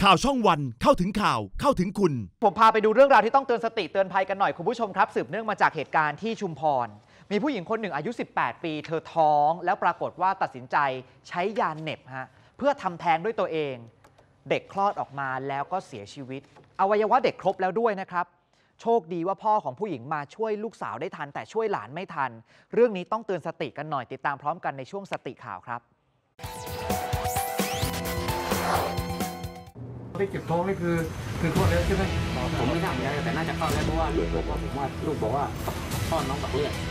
ข่าวช่องวันเข้าถึงข่าวเข้าถึงคุณผมพาไปดูเรื่องราวที่ต้องเตือนสติเตือนภัยกันหน่อยคุณผู้ชมครับสืบเนื่องมาจากเหตุการณ์ที่ชุมพรมีผู้หญิงคนหนึ่งอายุ18 ปีเธอท้องแล้วปรากฏว่าตัดสินใจใช้ยาเหน็บเพื่อทำแท้งด้วยตัวเองเด็กคลอดออกมาแล้วก็เสียชีวิตอวัยวะเด็กครบแล้วด้วยนะครับโชคดีว่าพ่อของผู้หญิงมาช่วยลูกสาวได้ทันแต่ช่วยหลานไม่ทันเรื่องนี้ต้องเตือนสติกันหน่อยติดตามพร้อมกันในช่วงสติข่าวครับที่เก็บท้องนี่คือคลอดแล้วใช่ไหมผมไม่ทราบแต่น่าจะคลอดแล้วเพราะว่าลูกบอกว่าลูกบอกว่าคลอดน้องตักเลือด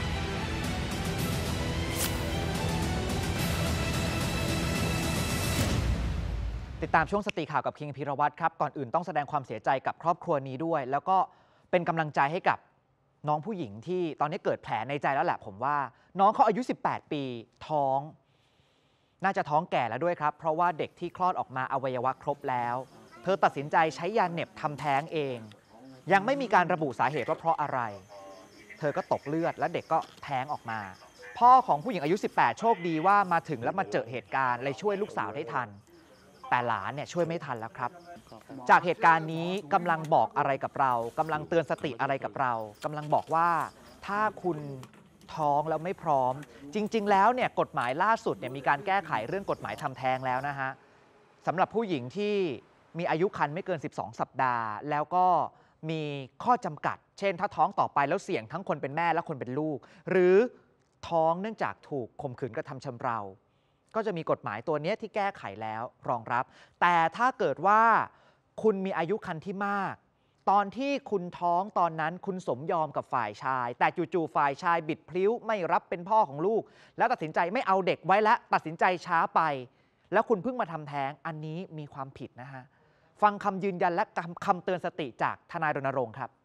ติดตามช่วงสติข่าวกับคิงพีรวัตรครับก่อนอื่นต้องแสดงความเสียใจกับครอบครัวนี้ด้วยแล้วก็เป็นกำลังใจให้กับน้องผู้หญิงที่ตอนนี้เกิดแผลในใจแล้วแหละผมว่าน้องเขาอายุ18 ปีท้องน่าจะท้องแก่แล้วด้วยครับเพราะว่าเด็กที่คลอดออกมาอวัยวะครบแล้วเธอตัดสินใจใช้ยาเหน็บทำแท้งเองยังไม่มีการระบุสาเหตุว่าเพราะอะไรเธอก็ตกเลือดและเด็กก็แท้งออกมาพ่อของผู้หญิงอายุ18โชคดีว่ามาถึงแล้วมาเจอเหตุการณ์เลยช่วยลูกสาวได้ทันแต่หลานเนี่ยช่วยไม่ทันแล้วครับจากเหตุการณ์นี้กำลังบอกอะไรกับเรากำลังเตือนสติอะไรกับเรากำลังบอกว่าถ้าคุณท้องแล้วไม่พร้อมจริงๆแล้วเนี่ยกฎหมายล่าสุดเนี่ยมีการแก้ไขเรื่องกฎหมายทำแท้งแล้วนะฮะสำหรับผู้หญิงที่มีอายุครรภ์ไม่เกิน12สัปดาห์แล้วก็มีข้อจำกัดเช่นถ้าท้องต่อไปแล้วเสี่ยงทั้งคนเป็นแม่และคนเป็นลูกหรือท้องเนื่องจากถูกข่มขืนกระทำชำเราก็จะมีกฎหมายตัวนี้ที่แก้ไขแล้วรองรับแต่ถ้าเกิดว่าคุณมีอายุครรภ์ที่มากตอนที่คุณท้องตอนนั้นคุณสมยอมกับฝ่ายชายแต่จู่ๆฝ่ายชายบิดพลิ้วไม่รับเป็นพ่อของลูกแล้วตัดสินใจไม่เอาเด็กไว้แล้วตัดสินใจช้าไปแล้วคุณเพิ่งมาทำแท้งอันนี้มีความผิดนะฮะฟังคำยืนยันและคำเตือนสติจากทนายรณรงค์ครับ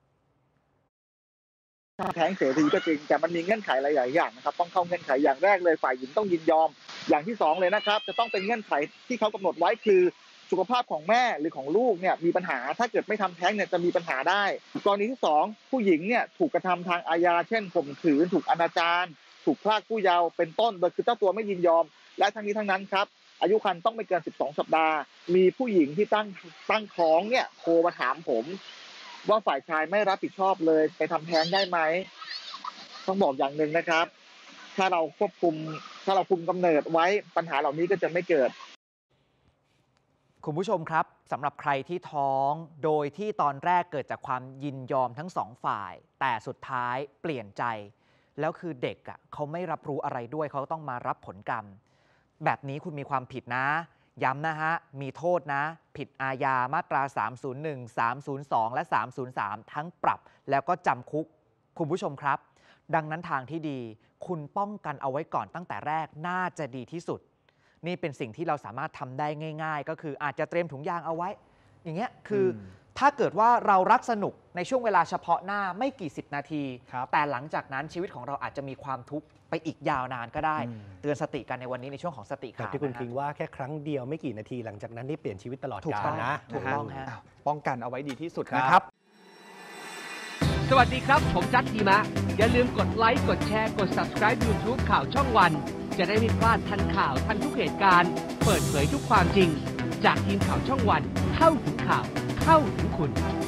ทำแท้งเสรีก็จริงแต่มันมีเงื่อนไขหลายๆอย่างนะครับต้องเข้าเงื่อนไขอย่างแรกเลยฝ่ายหญิงต้องยินยอมอย่างที่2เลยนะครับจะต้องเป็นเงื่อนไขที่เขากำหนดไว้คือสุขภาพของแม่หรือของลูกเนี่ยมีปัญหาถ้าเกิดไม่ทำแท้งเนี่ยจะมีปัญหาได้กรณีที่2ผู้หญิงเนี่ยถูกกระทำทางอาญาเช่นข่มขืนถูกอนาจารถูกพรากผู้เยาว์เป็นต้นโดยคือเจ้าตัวไม่ยินยอมและทั้งนี้ทั้งนั้นครับอายุครรภ์ต้องไม่เกิน12สัปดาห์มีผู้หญิงที่ตั้งท้องเนี่ยโทรมาถามผมว่าฝ่ายชายไม่รับผิดชอบเลยไปทำแท้งได้ไหมต้องบอกอย่างหนึ่งนะครับถ้าเราคุมกำเนิดไว้ปัญหาเหล่านี้ก็จะไม่เกิดคุณผู้ชมครับสำหรับใครที่ท้องโดยที่ตอนแรกเกิดจากความยินยอมทั้งสองฝ่ายแต่สุดท้ายเปลี่ยนใจแล้วคือเด็กเขาไม่รับรู้อะไรด้วยเขาต้องมารับผลกรรมแบบนี้คุณมีความผิดนะย้ำนะฮะมีโทษนะผิดอาญามาตรา301 302และ303ทั้งปรับแล้วก็จำคุกคุณผู้ชมครับดังนั้นทางที่ดีคุณป้องกันเอาไว้ก่อนตั้งแต่แรกน่าจะดีที่สุดนี่เป็นสิ่งที่เราสามารถทำได้ง่ายๆก็คืออาจจะเตรียมถุงยางเอาไว้อย่างเงี้ยคือถ้าเกิดว่าเรารักสนุกในช่วงเวลาเฉพาะหน้าไม่กี่10นาทีแต่หลังจากนั้นชีวิตของเราอาจจะมีความทุกข์ไปอีกยาวนานก็ได้เตือนสติกันในวันนี้ในช่วงของสติข่าวที่คุณคิงว่าแค่ครั้งเดียวไม่กี่นาทีหลังจากนั้นนี่เปลี่ยนชีวิตตลอดกาลนะถูกต้องฮะป้องกันเอาไว้ดีที่สุดนะครับสวัสดีครับผมจัดทีมะอย่าลืมกดไลค์กดแชร์กด Subscribe YouTube ข่าวช่องวันจะได้ไม่พลาดทันข่าวทันทุกเหตุการณ์เปิดเผยทุกความจริงจากทีมข่าวช่องวันเข้าถึงข่าวเข้าถึงคุณ